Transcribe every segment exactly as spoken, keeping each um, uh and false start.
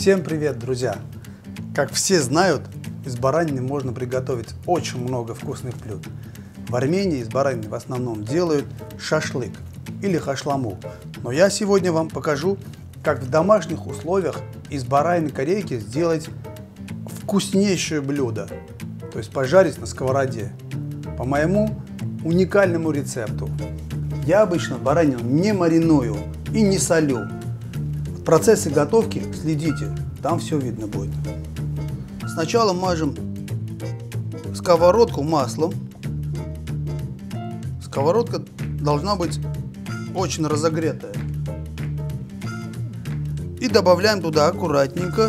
Всем привет, друзья! Как все знают, из баранины можно приготовить очень много вкусных блюд. В Армении из баранины в основном делают шашлык или хашламу. Но я сегодня вам покажу, как в домашних условиях из баранины корейки сделать вкуснейшее блюдо. То есть пожарить на сковороде. По моему уникальному рецепту. Я обычно баранину не мариную и не солю. В процессе готовки следите, там все видно будет. Сначала мажем сковородку маслом. Сковородка должна быть очень разогретая. И добавляем туда аккуратненько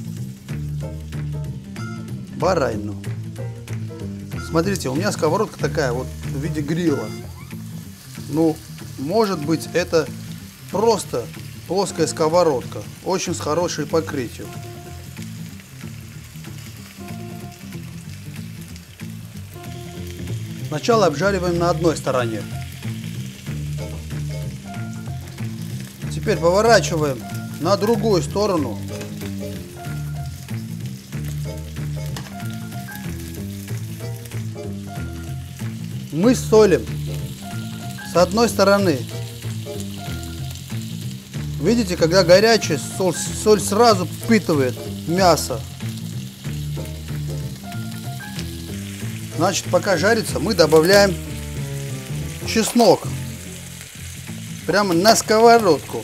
баранину. Смотрите, у меня сковородка такая вот в виде грила. Ну, может быть, это просто плоская сковородка, очень с хорошей покрытием. Сначала обжариваем на одной стороне. Теперь поворачиваем на другую сторону. Мы солим с одной стороны. Видите, когда горячая, соль, соль сразу впитывает мясо. Значит, пока жарится, мы добавляем чеснок. Прямо на сковородку.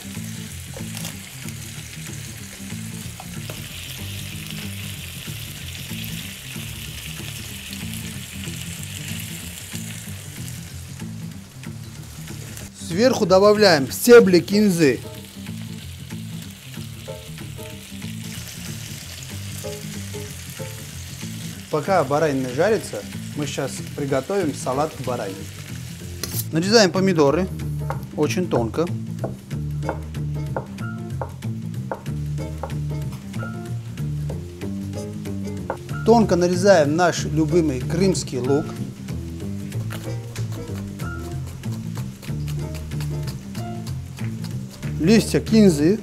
Сверху добавляем стебли кинзы. Пока баранина жарится, мы сейчас приготовим салат к баранине. Нарезаем помидоры очень тонко. Тонко нарезаем наш любимый крымский лук. Листья кинзы.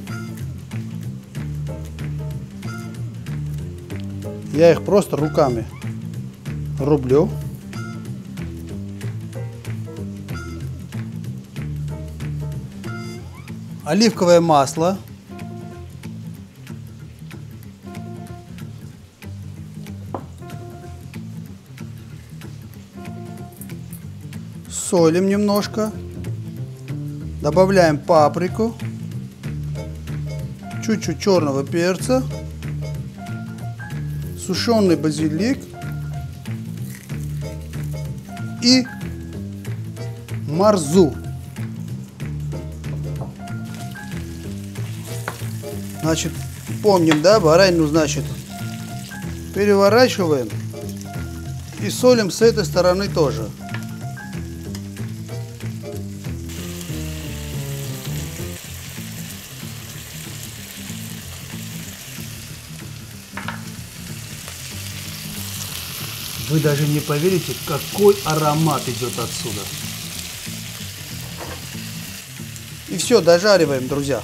Я их просто руками рублю. Оливковое масло. Солим немножко. Добавляем паприку. Чуть-чуть черного перца. Сушеный базилик и марзу. Значит, помним, да, баранину, значит, переворачиваем и солим с этой стороны тоже. Вы даже не поверите, какой аромат идет отсюда. И все, дожариваем, друзья.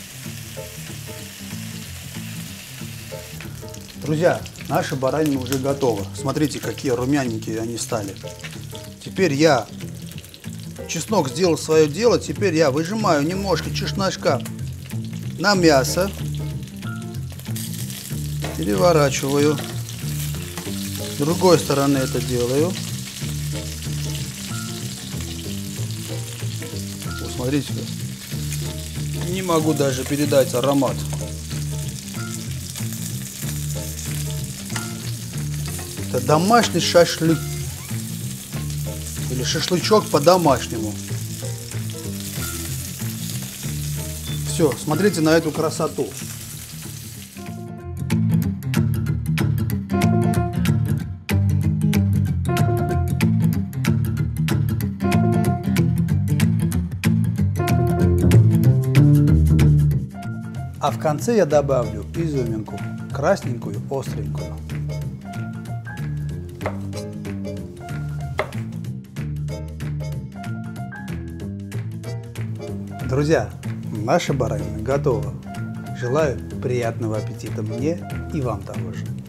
Друзья, наша баранина уже готова. Смотрите, какие румяненькие они стали. Теперь я, чеснок сделал свое дело, теперь я выжимаю немножко чесночка на мясо. Переворачиваю. С другой стороны это делаю. Посмотрите, не могу даже передать аромат. Это домашний шашлык. Или шашлычок по-домашнему. Все, смотрите на эту красоту. А в конце я добавлю изюминку, красненькую, остренькую. Друзья, наша баранина готова. Желаю приятного аппетита мне и вам того же.